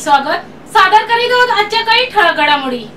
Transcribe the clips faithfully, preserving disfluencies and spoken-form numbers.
स्वागत सादर करीत आहोत आजच्या काही ठळक घडामोडी।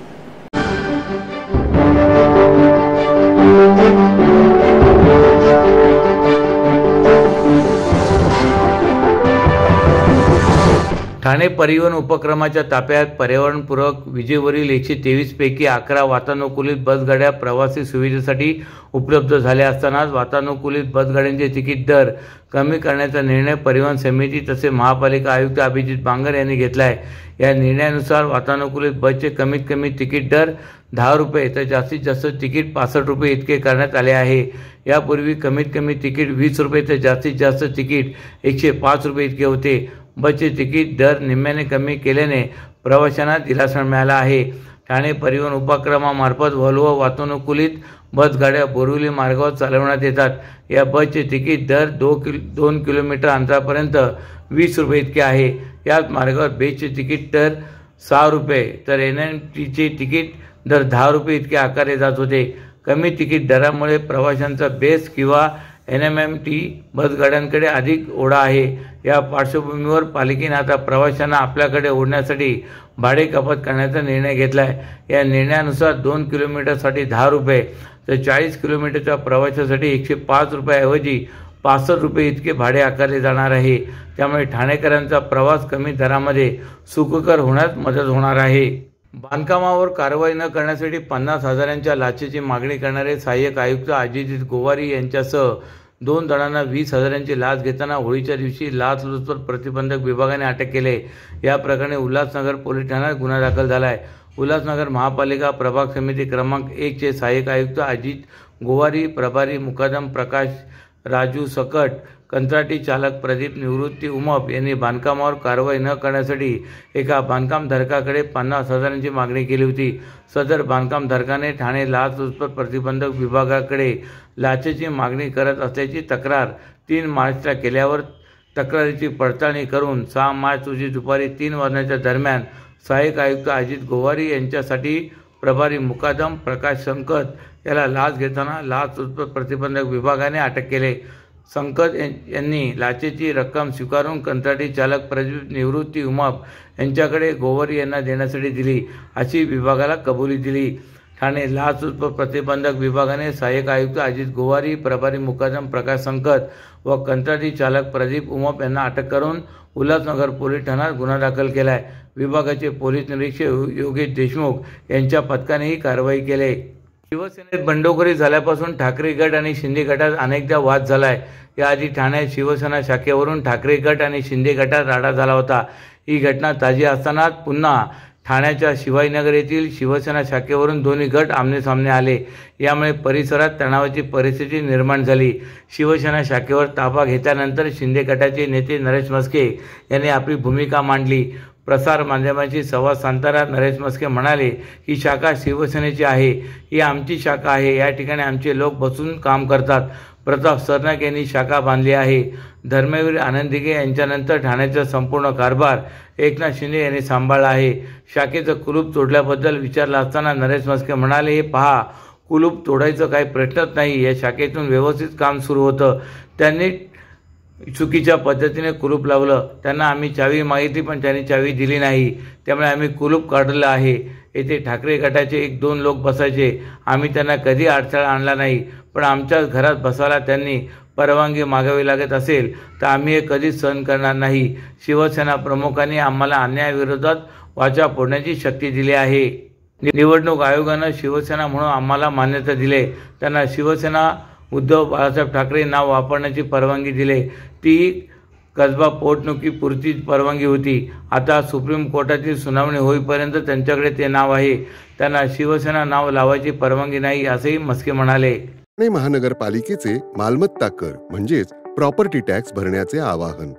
ठाणे परिवहन उपक्रमाच्या ताफ्यात पर्यावरणपूरक विजेवरील एकशे तेवीस पैकी अकरा वातानुकूलित बसगाड्या प्रवासी सुविधेसाठी उपलब्ध झाल्या असतानाच वातानुकूलित बसगाड्यांचे तिकीट दर कमी करण्याचा निर्णय परिवहन समिती तसेच महापालिका आयुक्त अभिजित बांगर यांनी घेतला आहे। या निर्णयानुसार वातानुकूलित बसचे कमीत कमी तिकीट दर दहा रुपये तर जास्तीत जास्त तिकीट पासष्ट रुपये इतके करण्यात आले आहे। यापूर्वी कमीत कमी तिकीट वीस रुपये तर जास्तीत जास्त तिकीट एकशे पाच रुपये इतके होते। बसचे तिकीट दर निम्म्याने कमी केल्याने प्रवाशांना दिलासा मिळाला आहे। ठाणे परिवहन उपक्रमामार्फत व्हॉल्वो वातानुकूलित बसगाड्या बोरिवली मार्गावर चालवण्यात येतात। या बसचे तिकीट दर दो किलो दोन किलोमीटर अंतरापर्यंत वीस रुपये इतके आहे। याच मार्गावर बेसचे तिकीट दर सहा रुपये तर एन एम टीचे तिकीट दर दहा रुपये इतके आकारले जात होते। कमी तिकीट दरामुळे प्रवाशांचा बेस किंवा एन एम एम टी बसगाड्यांकडे अधिक ओढा आहे। या पार्श्वभूमीवर पालिकेने आता प्रवाशांना आपल्याकडे ओढण्यासाठी भाडे कपात करण्याचा निर्णय घेतला आहे। या निर्णयानुसार दोन किलोमीटरसाठी दहा रुपये तर चाळीस किलोमीटरच्या प्रवासासाठी एकशे पाच रुपयाऐवजी पासष्ट रुपये इतके भाडे आकारले जाणार आहे। त्यामुळे ठाणेकरांचा प्रवास कमी दरामध्ये सुखकर होण्यास मदत होणार आहे। बांधकामावर कारवाई न करण्यासाठी पन्नास हजारांच्या लाचेची मागणी करणारे सहाय्यक आयुक्त अजित गोवारी यांच्यासह दोन जणांना वीस हजारांची लाच घेताना होळीच्या दिवशी लाचलुचपत प्रतिबंधक विभागाने अटक केली। या प्रकरणी उल्हासनगर पोलीस ठाण्यात गुन्हा दाखल झाला आहे। उल्हासनगर महापालिका प्रभाग समिती क्रमांक एक चे सहाय्यक आयुक्त अजित गोवारी, प्रभारी मुकादम प्रकाश राजू सकट, कंत्राटी चालक प्रदीप निवृत्ती उमप यांनी बांधकामावर कारवाई न करण्यासाठी एका बांधकामधारकाकडे पन्नास हजारांची मागणी केली होती। सदर बांधकामधारकाने ठाणे लाचलुचपत प्रतिबंधक विभागाकडे लाचेची मागणी करत असल्याची तक्रार तीन मार्चला केल्यावर तक्रारीची पडताळणी करून सहा मार्च रोजी दुपारी तीन वाजण्याच्या दरम्यान सहाय्यक आयुक्त अजित गोवारी यांच्यासाठी प्रभारी मुकादम प्रकाश संकत याला लाच घेताना लाचलुचपत प्रतिबंधक विभागाने अटक केले। संकत यांनी लाचेची रक्कम स्वीकारून कंत्राटी चालक प्रदीप निवृत्ती उमप यांच्याकडे गोवारी यांना देण्यासाठी दिली अशी विभागाला कबुली दिली। ठाणे लाचलुचपत प्रतिबंधक विभागाने सहाय्यक आयुक्त अजित गोवारी, प्रभारी मुकादम प्रकाश संकत व कंत्राटी चालक प्रदीप उमप यांना अटक करून उल्हासनगर पोलीस ठाण्यात गुन्हा दाखल केला आहे। विभागाचे पोलीस निरीक्षक योगेश देशमुख यांच्या पथकाने ही कारवाई केली। शिवसेनेत बंडखोरी झाल्यापासून ठाकरे गट आणि शिंदे गटात अनेकदा वाद झाला आहे। याआधी ठाण्यात शिवसेना शाखेवरून ठाकरे गट आणि शिंदे गटात राडा झाला होता। ही घटना ताजी असतानाच पुन्हा ठाण्याच्या शिवाजीनगर येथील शिवसेना शाखेवरून दोन्ही गट आमनेसामने आले। यामुळे परिसरात तणावाची परिस्थिती निर्माण झाली। शिवसेना शाखेवर ताबा घेतल्यानंतर शिंदे गटाचे नेते नरेश म्हस्के यांनी आपली भूमिका मांडली। प्रसार माध्यमांशी संवाद साधताना नरेश म्हस्के म्हणाले, ही शाखा शिवसेनेची आहे, ही आमची शाखा आहे, या ठिकाणी आमचे लोक बसून काम करतात। प्रताप सरनाईक यांनी शाखा बांधली आहे। धर्मवीर आनंदिगे यांच्यानंतर ठाण्याचा संपूर्ण कारभार एकनाथ शिंदे यांनी सांभाळला आहे। शाखेचं कुलूप तोडल्याबद्दल विचारलं असताना नरेश म्हस्के म्हणाले, हे पहा, कुलूप तोडायचं काही प्रश्नच नाही, या शाखेतून व्यवस्थित काम सुरू होतं। त्यांनी चुकीच्या पद्धतीने कुलूप लावलं, त्यांना आम्ही चावी मागितली पण त्यांनी चावी दिली नाही, त्यामुळे आम्ही कुलूप काढलं आहे। येथे ठाकरे गटाचे एक दोन लोक बसायचे, आम्ही त्यांना कधी अडथळा आणला नाही, पण आमच्याच घरात बसायला त्यांनी परवानगी मागावी लागत असेल तर आम्ही हे कधीच सहन करणार नाही। शिवसेना प्रमुखांनी आम्हाला अन्यायाविरोधात वाचा फोडण्याची शक्ती दिली आहे। निवडणूक आयोगानं शिवसेना म्हणून आम्हाला मान्यता दिली, त्यांना शिवसेना उद्धव बाळासाहेब ठाकरे नाव वापरण्याची परवानगी दिली, ती कसबा पोटनिवडणुकीपुरती परवानगी होती। आता सुप्रीम कोर्टातील सुनावणी होईपर्यंत त्यांच्याकडे ते नाव आहे, त्यांना शिवसेना नाव लावायची परवानगी नाही असेही म्हस्के म्हणाले। ठाणे महानगरपालिकेचे मालमत्ता कर म्हणजेच प्रॉपर्टी टॅक्स भरण्याचे आवाहन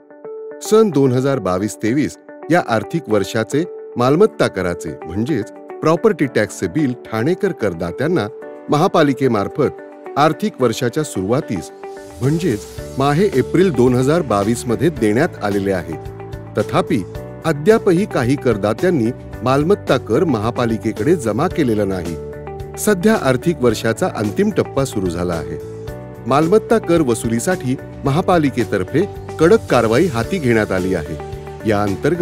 सन दोन हजार बावीस तेवीस या आर्थिक वर्षाचे मालमत्ता कराचे म्हणजेच प्रॉपर्टी टॅक्सचे बिल ठाणेकर करदात्यांना महापालिकेमार्फत आर्थिक वर्षाच्या सुरुवातीस म्हणजेच माहे एप्रिल दोन हजार बावीस मध्ये देण्यात आलेले आहे। तथापि अद्यापही काही करदात्यांनी मालमत्ता कर महापालिकेकडे जमा केलेला नाही। सध्या आर्थिक वर्षाचा अंतिम टप्पा सुरू झाला आहे। मालमत्ता कर वसुलीसाठी महापालिकेतर्फे कडक कारवाई हाती घेण्यात आली आहे। या अंतर्गत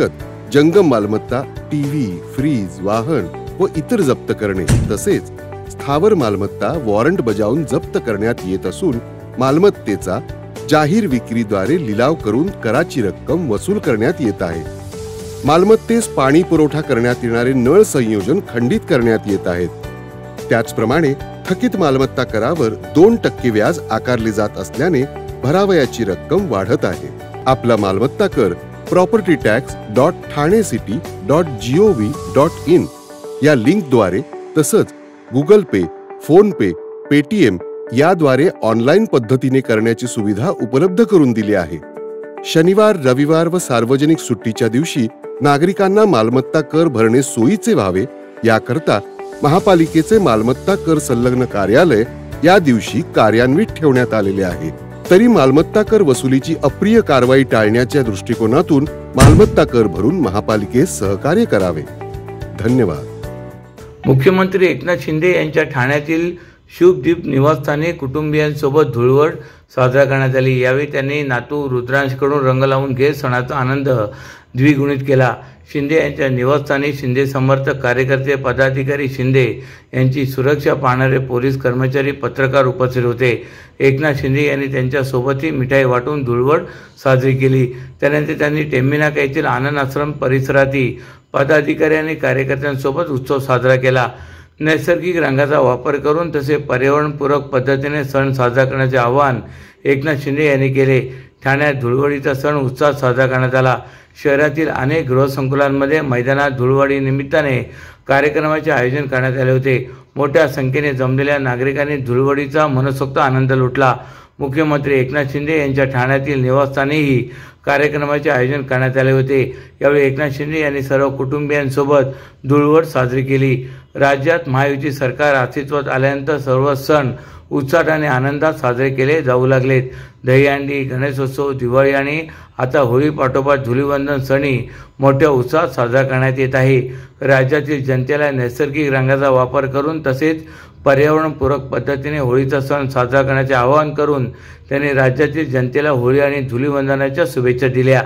जंगम मालमत्ता, टीव्ही, फ्रीज, वाहन व इतर जप्त करणे तसेच स्थावर मालमत्ता वॉरंट बजावून जप्त करण्यात येत असून मालमत्तेचा जाहीर विक्रीद्वारे लिलाव करून कराची रक्कम वसूल करण्यात येत आहे. मालमत्तेस पाणी पुरवठा करण्यात येणारे नळ संयोजन खंडित करण्यात येत आहेत. त्याचप्रमाणे थकीत मालमत्ता करावर दोन टक्के व्याज आकारले जात असल्याने भरावयाची रक्कम वाढत आहे. आपला मालमत्ता कर property tax dot Thane city dot GOV dot in या लिंकद्वारे तसंच Google Pay, PhonePe, Paytm याद्वारे ऑनलाईन पद्धतीने करण्याची सुविधा उपलब्ध करून दिली आहे. शनिवार, रविवार व सार्वजनिक सुट्टीच्या दिवशी नागरिकांना मालमत्ता कर भरणे सोयीचे व्हावे याकरता महापालिकेचे मालमत्ता कर संलग्न कार्यालय या दिवशी कार्यान्वित ठेवण्यात आलेले आहे. तरी मालमत्ता कर वसुलीची अप्रिय कारवाई टाळण्याच्या दृष्टिकोनातून मालमत्ता कर भरून महापालिकेस सहकार्य करावे. धन्यवाद. मुख्यमंत्री एकनाथ शिंदे यांच्या ठाण्यातील शुभदीप निवासस्थानी कुटुंबियांसोबत धुळवड साजरा करण्यात आली. यावेळी त्यांनी नातू रुद्रांशकडून रंग लावून घेत सणाचा आनंद द्विगुणित केला. शिंदे यांच्या निवासस्थानी शिंदे समर्थक, कार्यकर्ते, पदाधिकारी, शिंदे यांची सुरक्षा पाहणारे पोलीस कर्मचारी, पत्रकार उपस्थित होते. एकनाथ शिंदे यांनी त्यांच्यासोबतही मिठाई वाटून धुळवड साजरी केली. त्यानंतर त्यांनी टेंबिनाका येथील आनंद आश्रम परिसरातही पदाधिकारी आणि कार्यकर्त्यांसोबत उत्सव साजरा केला. नैसर्गिक रंगाचा वापर करून तसे पर्यावरणपूरक पद्धतीने सण साजरा करण्याचे आवाहन एकनाथ शिंदे यांनी केले. ठाण्यात धुळवडीचा सण उत्साहात साजरा करण्यात आला. शहरातील अनेक गृहसंकुलांमध्ये मैदानात धुळवडी निमित्ताने कार्यक्रमाचे आयोजन करण्यात आले होते. मोठ्या संख्येने जमलेल्या नागरिकांनी धुळवडीचा मनसोक्त आनंद लुटला. मुख्यमंत्री एकनाथ शिंदे यांच्या ठाण्यातील निवासस्थानीही कार्यक्रमाचे आयोजन करण्यात आले होते. यावेळी एकनाथ शिंदे यांनी सर्व कुटुंबियांसोबत धुळवड साजरी केली. राज्यात महायुती सरकार अस्तित्वात आल्यानंतर सर्व सण उत्साहात आणि आनंदात साजरे केले जाऊ लागलेत. दहीहंडी, गणेशोत्सव, दिवाळी आणि आता होळी पाठोपाठ धुलीवंदन सणही मोठ्या उत्साहात साजरा करण्यात येत आहे. राज्यातील जनतेला नैसर्गिक रंगाचा वापर करून तसेच पर्यावरणपूरक पद्धतीने होळीचा सण साजरा करण्याचे आवाहन करून त्यांनी राज्यातील जनतेला होळी आणि धुलीवंदनाच्या शुभेच्छा दिल्या.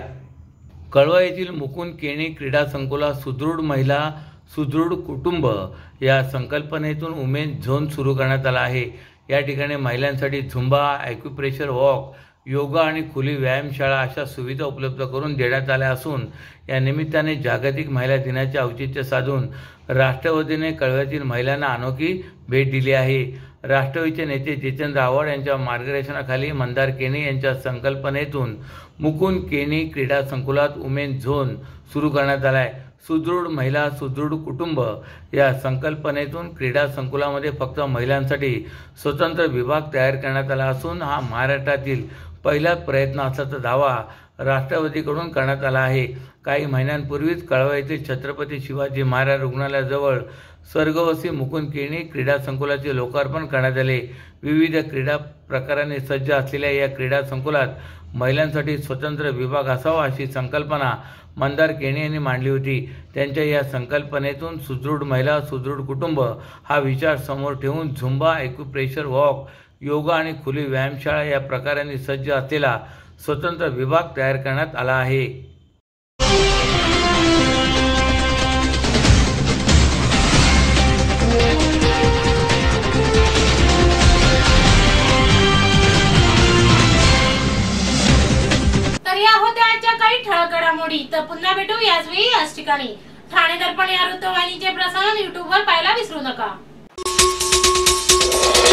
कळवा येथील मुकुंद केणी क्रीडा संकुलात सुदृढ महिला सुदृढ कुटुंब या संकल्पनेतून वुमेन झोन सुरू करण्यात आला आहे. या ठिकाणी महिलांसाठी झुंबा, ॲक्युप्रेशर वॉक, योगा आणि खुली व्यायामशाळा अशा सुविधा उपलब्ध करून देण्यात आल्या असून या निमित्ताने जागतिक महिला दिनाचे औचित्य साधून राष्ट्रवादीने कळव्यातील महिलांना अनोखी भेट दिली आहे. राष्ट्रवादीचे नेते जितेंद्र आव्हाड यांच्या मार्गदर्शनाखाली मंदार केणी यांच्या संकल्पनेतून मुकुंद केणी क्रीडा संकुलात वुमेन झोन सुरू करण्यात आला आहे. सुदृढ महिला सुदृढ कुटुंब या संकल्पनेतून क्रीडा संकुलामध्ये फक्त महिलांसाठी स्वतंत्र विभाग तयार करण्यात आला असून हा महाराष्ट्रातील पहिलाच प्रयत्न असल्याचा दावा राष्ट्रवादीकडून करण्यात आला आहे. काही महिन्यांपूर्वीच कळवा येथील छत्रपती शिवाजी महाराज रुग्णालयाजवळ स्वर्गवासी मुकुंद केणी क्रीडा संकुलाचे लोकार्पण करण्यात आले. विविध क्रीडा प्रकारांनी सज्ज असलेल्या या क्रीडा संकुलात महिलांसाठी स्वतंत्र विभाग असावा अशी संकल्पना मंदार केणी यांनी मांडली होती. त्यांच्या या संकल्पनेतून सुदृढ महिला सुदृढ कुटुंब हा विचार समोर ठेवून झुंबा, ॲक्युप्रेशर वॉक, योगा आणि खुली व्यायामशाळा या प्रकारांनी सज्ज असलेला स्वतंत्र विभाग तयार करण्यात आला आहे. काही ठळक घडामोडी तर पुन्हा भेटू याच वेळी याच ठिकाणी. ठाणे दर्पण या वृत्तवाहिनीचे प्रसारण युट्यूबवर पाहायला विसरू नका.